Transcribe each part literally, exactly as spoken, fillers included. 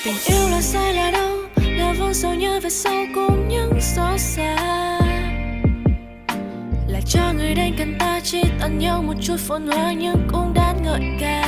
Tình yêu là sai là đâu, là vâng sau nhớ về sau cũng những xót xa. Là cho người đến cần ta chỉ tận nhau một chút phồn hoa nhưng cũng đáng ngợi ca.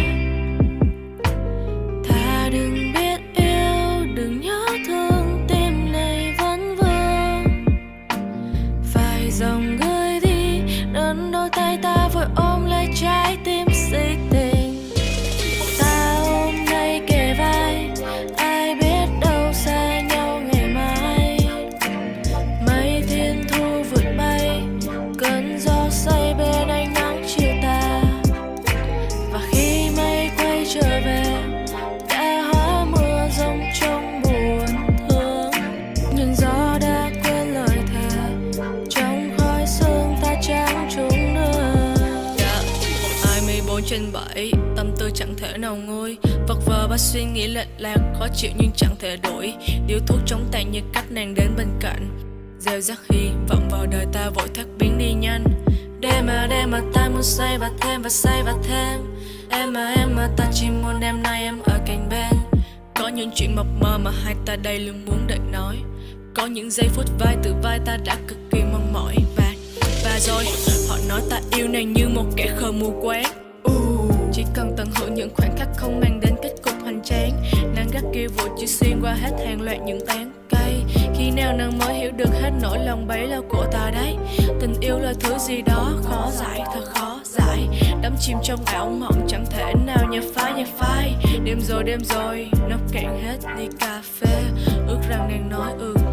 Thà đừng biết yêu, đừng nhớ thương, tim này vẫn vương. Phải dòng gửi đi, đơn đôi tay ta vội ôm lấy trái tim si tình. Ta ôm nay kề vai, ai biết đâu xa nhau ngày mai. Mây thiên thu vượt bay, cơn gió say bên ánh nắng chiều tà. Và khi mây quay trở về, đã hóa mưa rông trong buồn thương. Nhưng gió đã quên lời thề, trong khói sương ta chẳng chung nữa. Yeah. Ai mười bốn trên bảy, tâm tư chẳng thể nào nguôi. Vật vờ và suy nghĩ lệch lạc, khó chịu nhưng chẳng thể đổi. Điếu thuốc chống tàn như cách nàng đến bên cạnh. Gieo rắc hy vọng vào đời ta vội thoát biến đi nhanh. Đêm mà đêm mà ta muốn say và thêm và say và thêm. Em mà em mà ta chỉ muốn đêm nay em ở cạnh bên. Có những chuyện mập mờ mà hai ta đây luôn muốn đợi nói. Có những giây phút vai từ vai ta đã cực kỳ mong mỏi. Và, và rồi họ nói ta yêu nàng như một kẻ khờ mù quáng. uh, Chỉ cần tận hưởng những khoảnh khắc không mang đến kết cục hoành tráng. Nàng gắt kia vội chỉ xuyên qua hết hàng loạt những tán cây. Khi nào nàng mới hiểu được hết nỗi lòng bấy lâu của ta đấy. Tình yêu là thứ gì đó khó giải, thật khó giải. Đắm chìm trong ảo mộng chẳng thể nào nhạt phai nhạt phai. Đêm rồi đêm rồi nốc cạn hết ly cà phê. Ước rằng nàng nói ừ